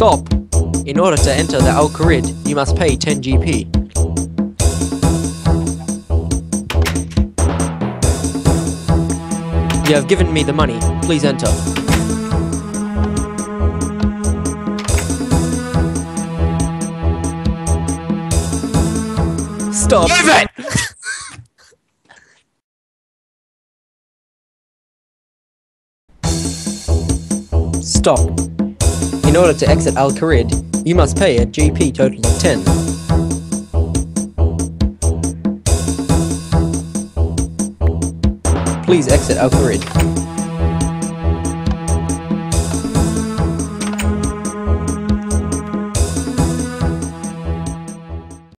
Stop! In order to enter the Kharid, you must pay 10 GP. You have given me the money. Please enter. Stop! Move it! Stop. In order to exit Kharid, you must pay a GP total of 10. Please exit Kharid.